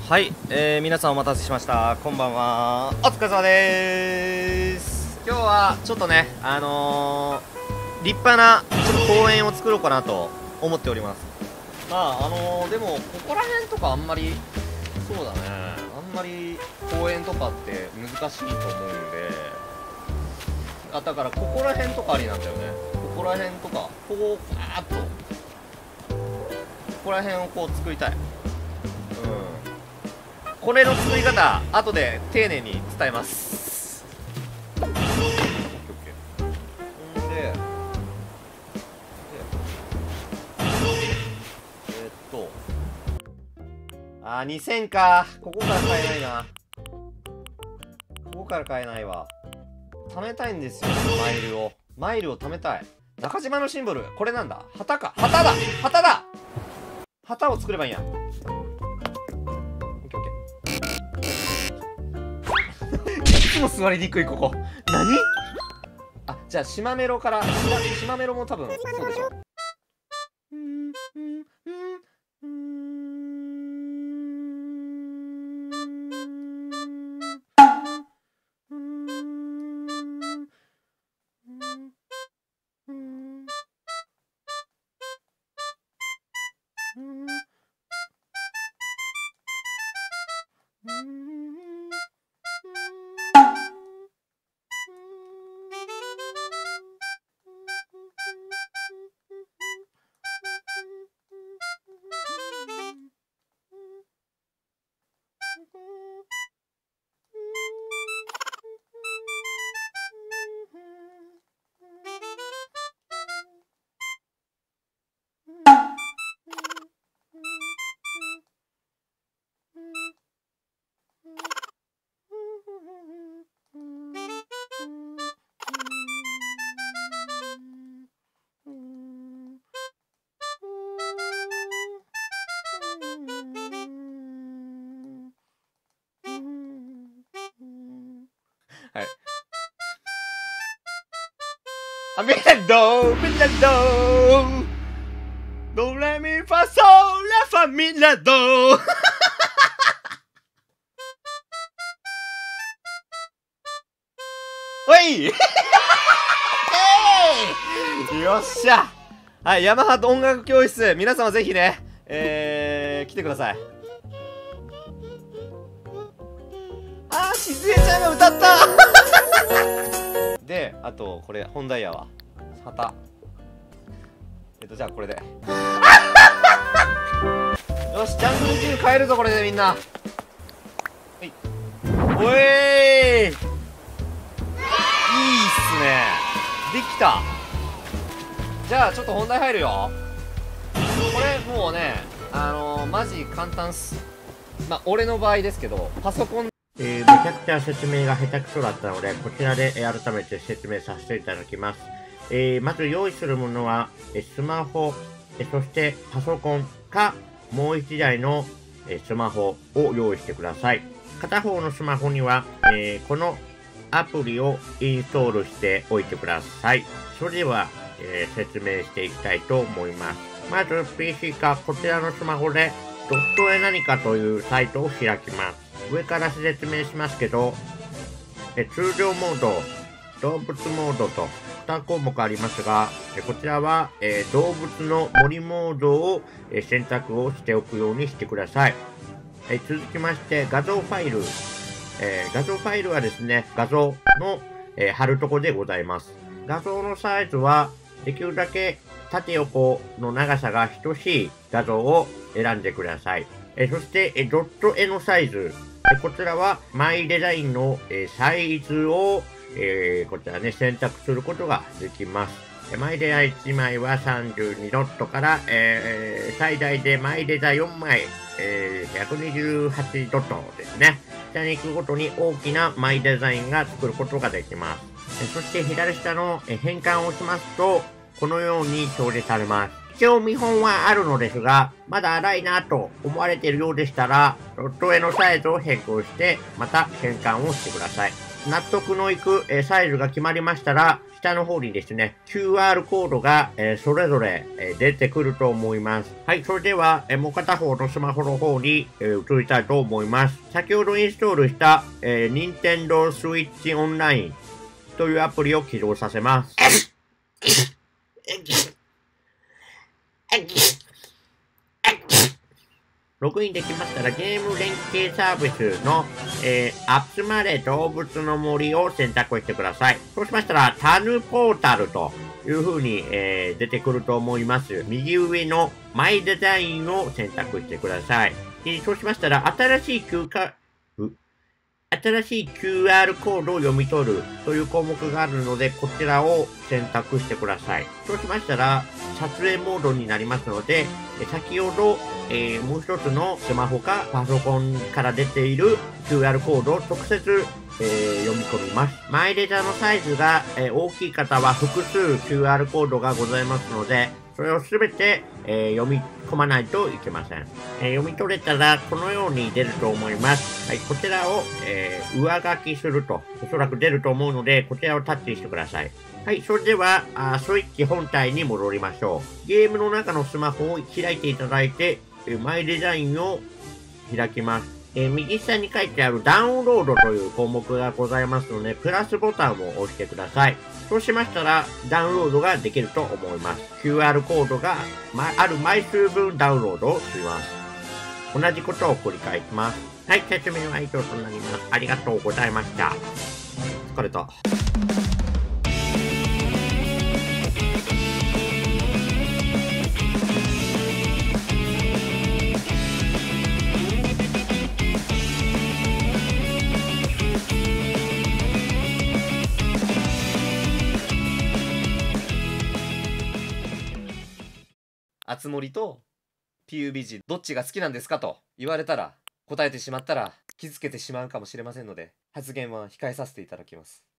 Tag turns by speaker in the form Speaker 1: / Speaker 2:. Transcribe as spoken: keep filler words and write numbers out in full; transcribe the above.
Speaker 1: はい、えー、皆さんお待たせしました。こんばんは。お疲れ様でーす。今日はちょっとね、あのー、立派なちょっと公園を作ろうかなと思っております。まあ、あのー、でも、ここら辺とかあんまり、そうだね、あんまり公園とかって難しいと思うんで、あ、だからここら辺とかありなんだよね。ここら辺とか、こう、あーっと、ここら辺をこう作りたい。うん。これの作り方、後で丁寧に伝えます。オッケーオッケー。んで、で、えー、っと、あー、にせんか。ここから買えないな。ここから買えないわ。貯めたいんですよ、マイルを。マイルを貯めたい。中島のシンボル、これなんだ？旗か。旗だ！旗だ！旗を作ればいいや。いつも座りにくいここ。何？あ、じゃあシマメロから、シマメロも多分そうでしょ。はい。あ、ミラドミラドドレミファソラファミラドおいよっしゃ。はい、ヤマハ音楽教室、皆様ぜひね、えー、来てください。あー、しずえちゃんが歌ったで、あと、これ、本ダイヤは旗。えっと、じゃあこれで。よし、ジャングルジム変えるぞ、これでみんな。はい。おえーいいっすね。できた。じゃあ、ちょっと本題入るよ。これ、もうね、あのー、マジ簡単っす。まあ、俺の場合ですけど、パソコン、
Speaker 2: えー、めちゃくちゃ説明が下手くそだったので、こちらで、えー、改めて説明させていただきます。えー、まず用意するものは、えー、スマホ、えー、そしてパソコンか、もう一台の、えー、スマホを用意してください。片方のスマホには、えー、このアプリをインストールしておいてください。それでは、えー、説明していきたいと思います。まず ピーシー かこちらのスマホで、ドット絵何かというサイトを開きます。上から説明しますけど、え通常モード、動物モードとに項目ありますが、えこちらは、え動物の森モードを、え選択をしておくようにしてください。え続きまして画像ファイル、えー、画像ファイルはですね、画像の、えー、貼るとこでございます。画像のサイズはできるだけ縦横の長さが等しい画像を選んでください。えー、そして、えドット絵のサイズ、こちらはマイデザインのサイズを、えー、こちらね、選択することができます。マイデザいちまいはさんじゅうにドットから、えー、最大でマイデザよんまい、えー、ひゃくにじゅうはちドットですね。下に行くごとに大きなマイデザインが作ることができます。そして左下の変換を押しますと、このように表示されます。一応見本はあるのですが、まだ荒いなと思われているようでしたら、ドット絵のサイズを変更して、また変換をしてください。納得のいくサイズが決まりましたら、 下の方にですね、キューアール コードが、えーそれぞれ、えー出てくると思います。はい、それでは、えーもう片方のスマホの方に、えー移りたいと思います。先ほどインストールした、えー、Nintendo Switch Online というアプリを起動させます。ログインできましたらゲーム連携サービスの、えー、集まれ動物の森を選択してください。そうしましたらタヌポータルという風に、えー、出てくると思います。右上のマイデザインを選択してください。えー、そうしましたら新しい休暇、新しい キューアール コードを読み取るという項目があるので、こちらを選択してください。そうしましたら、撮影モードになりますので、先ほど、えー、もう一つのスマホかパソコンから出ている キューアール コードを直接、えー、読み込みます。マイレザーのサイズが、えー、大きい方は複数 キューアール コードがございますので、それをすべて、えー、読み込まないといけません、えー。読み取れたらこのように出ると思います。はい、こちらを、えー、上書きすると、おそらく出ると思うので、こちらをタッチしてください。はい、それでは、あスイッチ本体に戻りましょう。ゲームの中のスマホを開いていただいて、えー、マイデザインを開きます。えー、右下に書いてあるダウンロードという項目がございますので、プラスボタンを押してください。そうしましたら、ダウンロードができると思います。キューアール コードが、ま、ある枚数分ダウンロードをします。同じことを繰り返します。はい、説明は以上となります。ありがとうございました。
Speaker 1: 疲れた。あつ森とピュービジどっちが好きなんですかと言われたら、答えてしまったら傷つけてしまうかもしれませんので、発言は控えさせていただきます。